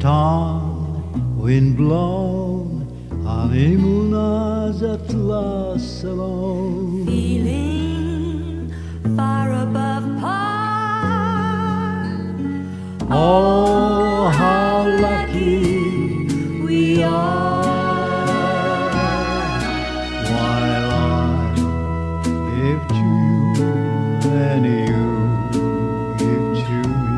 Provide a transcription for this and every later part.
Dawn, wind blown, honeymooners at last alone. Feeling far above par. Oh, how lucky we are. While I give to you and you give to me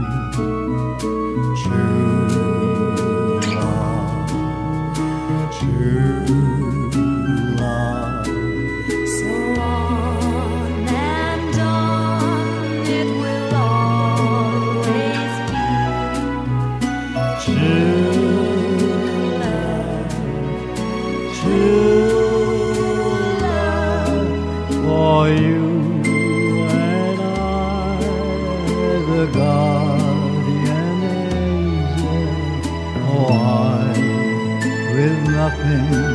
true love, true love. So on and on it will always be True love, for you and I, the guardian angel. Oh, I with nothing